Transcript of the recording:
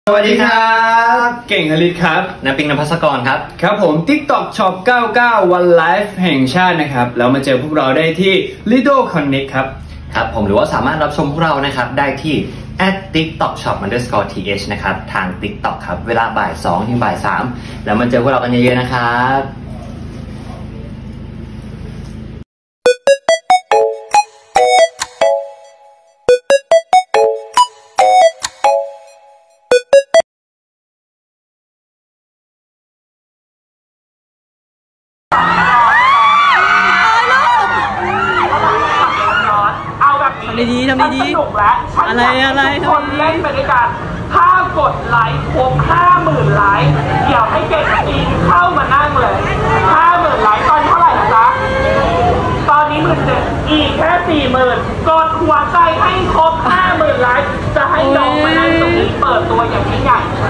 สวัสดีครับเก่งอลิศครับน้ำปิงนภัสกรครับครับผม TikTok Shop 99 วันไลฟ์แห่งชาตินะครับแล้วมาเจอพวกเราได้ที่ Lido Connect ครับครับผมหรือว่าสามารถรับชมพวกเรานะครับได้ที่ @TikTokShop_th นะครับทาง TikTok ครับเวลาบ่าย 2 ถึงบ่าย 3แล้วมาเจอพวกเรากันเยอะๆนะครับทำดีๆสนุกแล้วอะไรทุกคนเล่นไปด้วยกันถ้ากดไลค์ครบ 50,000 ไลค์เดี๋ยวให้เก่งปีนเข้ามานั่งเลย 50,000 ไลค์ตอนเท่าไหร่นะจ๊ะตอนนี้17,000อีกแค่ 40,000 กดหัวใจให้ครบ 50,000 ไลค์จะให้น้องมานั่งตรงนี้เปิดตัวอย่างยิ่งใหญ่